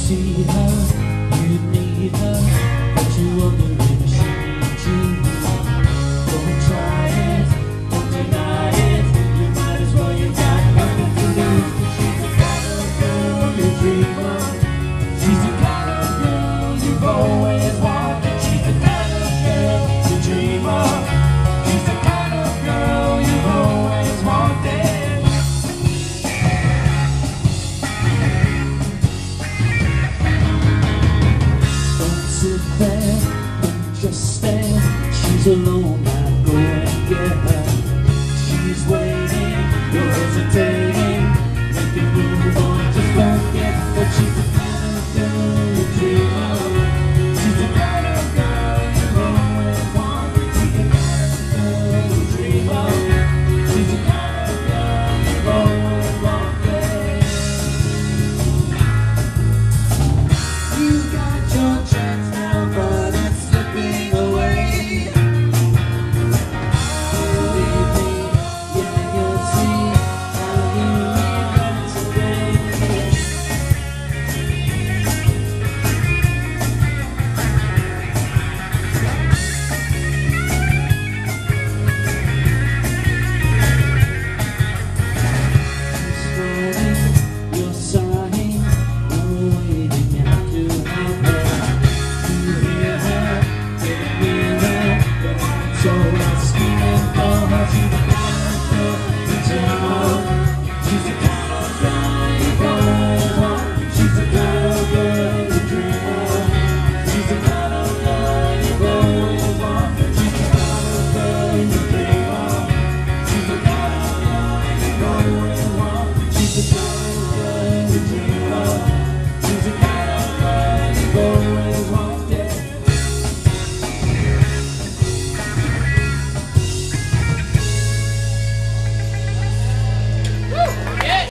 see her, you need her, but you wonder if she needs you. Don't try it, don't deny it, you might as well, you got nothing to lose. She's the kind of girl you dream of, she's the kind of girl you've always wanted. She's the kind of girl you dream of, she's the kind of girl you've always wanted. Sit there and just stand. She's alone, now go and get her. She's waiting, you're hesitating, make a move on, just forget that she's the kind of girl you dream of. She's the kind of girl you've always wanted. She's the kind of girl you dream of. She's the kind of girl you've always wanted. You've got your chance now, but it's slipping away. Believe me, yeah, you'll see how you regret today. She's slowly